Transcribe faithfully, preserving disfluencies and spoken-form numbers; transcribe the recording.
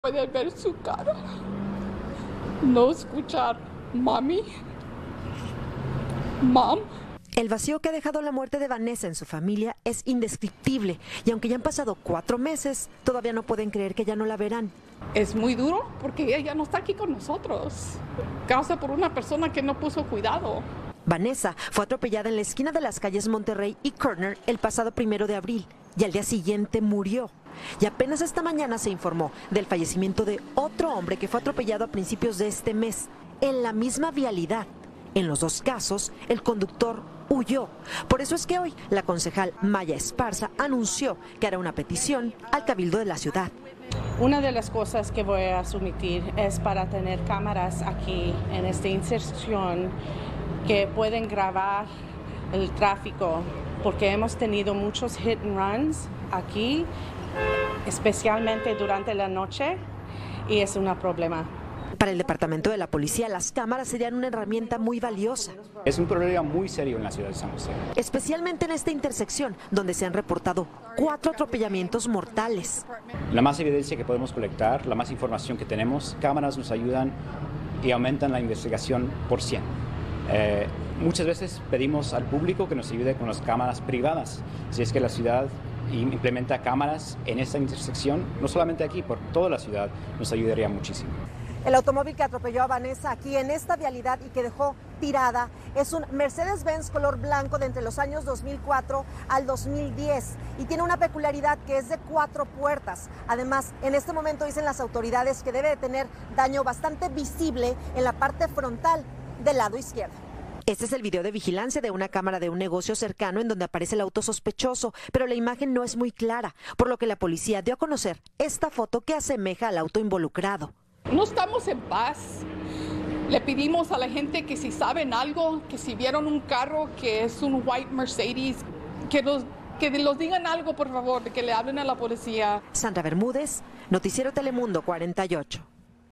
Puede ver su cara, no escuchar mami, mom. El vacío que ha dejado la muerte de Vanessa en su familia es indescriptible y aunque ya han pasado cuatro meses, todavía no pueden creer que ya no la verán. Es muy duro porque ella ya no está aquí con nosotros, causa por una persona que no puso cuidado. Vanessa fue atropellada en la esquina de las calles Monterrey y Corner el pasado primero de abril y al día siguiente murió. Y apenas esta mañana se informó del fallecimiento de otro hombre que fue atropellado a principios de este mes en la misma vialidad. En los dos casos, el conductor huyó. Por eso es que hoy la concejal Maya Esparza anunció que hará una petición al Cabildo de la ciudad. Una de las cosas que voy a someter es para tener cámaras aquí en esta intersección que pueden grabar el tráfico, porque hemos tenido muchos hit and runs aquí, especialmente durante la noche, y es un problema. Para el departamento de la policía, las cámaras serían una herramienta muy valiosa. Es un problema muy serio en la ciudad de San José. Especialmente en esta intersección, donde se han reportado cuatro atropellamientos mortales. La más evidencia que podemos colectar, la más información que tenemos, cámaras nos ayudan y aumentan la investigación por cien. Eh, muchas veces pedimos al público que nos ayude con las cámaras privadas. Si es que la ciudad implementa cámaras en esta intersección, no solamente aquí, por toda la ciudad, nos ayudaría muchísimo. El automóvil que atropelló a Vanessa aquí en esta vialidad y que dejó tirada es un Mercedes-Benz color blanco de entre los años dos mil cuatro al dos mil diez y tiene una peculiaridad que es de cuatro puertas. Además, en este momento dicen las autoridades que debe de tener daño bastante visible en la parte frontal del lado izquierdo. Este es el video de vigilancia de una cámara de un negocio cercano en donde aparece el auto sospechoso, pero la imagen no es muy clara, por lo que la policía dio a conocer esta foto que asemeja al auto involucrado. No estamos en paz. Le pedimos a la gente que si saben algo, que si vieron un carro que es un white Mercedes, que nos, que nos digan algo, por favor, que le hablen a la policía. Sandra Bermúdez, Noticiero Telemundo cuarenta y ocho.